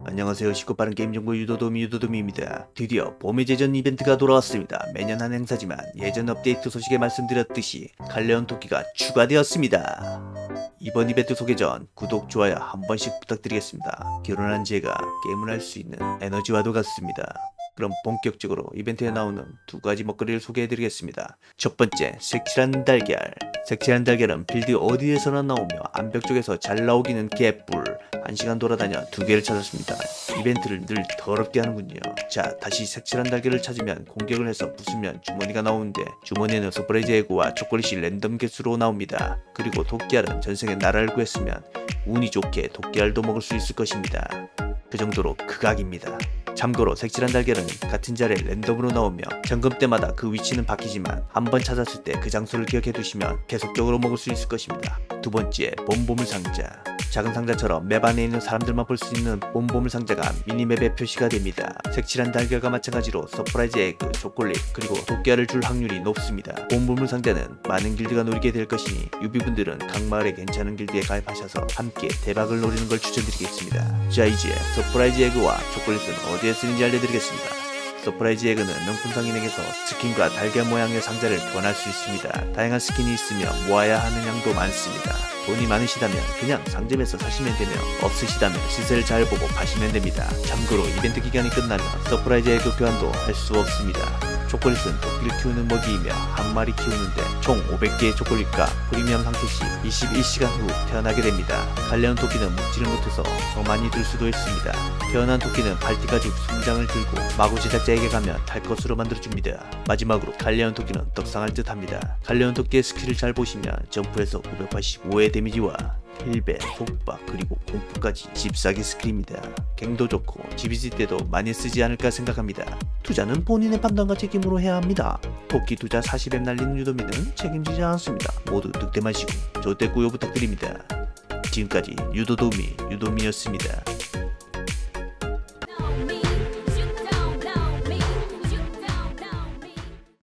안녕하세요. 쉽고 빠른 게임 정보 유도도미입니다. 드디어 봄의 제전 이벤트가 돌아왔습니다. 매년 하는 행사지만 예전 업데이트 소식에 말씀드렸듯이 갈레온 토끼가 추가되었습니다. 이번 이벤트 소개 전 구독, 좋아요 한 번씩 부탁드리겠습니다. 결혼한 제가 게임을 할 수 있는 에너지와도 같습니다. 그럼 본격적으로 이벤트에 나오는 두 가지 먹거리를 소개해드리겠습니다. 첫 번째, 색칠한 달걀. 색칠한 달걀은 빌드 어디에서나 나오며 암벽 쪽에서 잘 나오기는 개뿔. 1시간 돌아다녀 2개를 찾았습니다. 이벤트를 늘 더럽게 하는군요. 자, 다시 색칠한 달걀을 찾으면 공격을 해서 부수면 주머니가 나오는데 주머니에는 서프라이즈 에그와 초콜릿이 랜덤 개수로 나옵니다. 그리고 도끼알은 전생에 나라를 구했으면 운이 좋게 도끼알도 먹을 수 있을 것입니다. 그 정도로 극악입니다. 참고로 색칠한 달걀은 같은 자리에 랜덤으로 나오며 점검 때마다 그 위치는 바뀌지만 한번 찾았을 때 그 장소를 기억해 두시면 계속적으로 먹을 수 있을 것입니다. 두 번째, 봄보물 상자. 작은 상자처럼 맵 안에 있는 사람들만 볼 수 있는 봄보물 상자가 미니맵에 표시가 됩니다. 색칠한 달걀과 마찬가지로 서프라이즈 에그, 초콜릿, 그리고 도끼알을 줄 확률이 높습니다. 봄보물 상자는 많은 길드가 노리게 될 것이니 유비분들은 각 마을에 괜찮은 길드에 가입하셔서 함께 대박을 노리는 걸 추천드리겠습니다. 자, 이제 서프라이즈 에그와 초콜릿은 어디에 쓰는지 알려드리겠습니다. 서프라이즈 에그는 명품 상인에게서 스킨과 달걀 모양의 상자를 교환할 수 있습니다. 다양한 스킨이 있으며 모아야 하는 양도 많습니다. 돈이 많으시다면 그냥 상점에서 사시면 되며 없으시다면 시세를 잘 보고 파시면 됩니다. 참고로 이벤트 기간이 끝나면 서프라이즈 에그 교환도 할 수 없습니다. 초콜릿은 토끼를 키우는 먹이이며 한 마리 키우는데 총 500개의 초콜릿과 프리미엄 상태시 21시간 후 태어나게 됩니다. 갈레온 토끼는 묵지를 못해서 더 많이 들 수도 있습니다. 태어난 토끼는 발티까지 20장을 들고 마구 제작자에게 가면 탈 것으로 만들어줍니다. 마지막으로 갈레온 토끼는 떡상할 듯 합니다. 갈레온 토끼의 스킬을 잘 보시면 점프에서 985의 데미지와 힐배, 속박, 그리고 공포까지 집사기 스킬입니다. 갱도 좋고 GBG 때도 많이 쓰지 않을까 생각합니다. 투자는 본인의 판단과 책임으로 해야 합니다. 토끼 투자 40앱 날리는 유도미는 책임지지 않습니다. 모두 득템하시고 조대 구요 부탁드립니다. 지금까지 유도도미였습니다.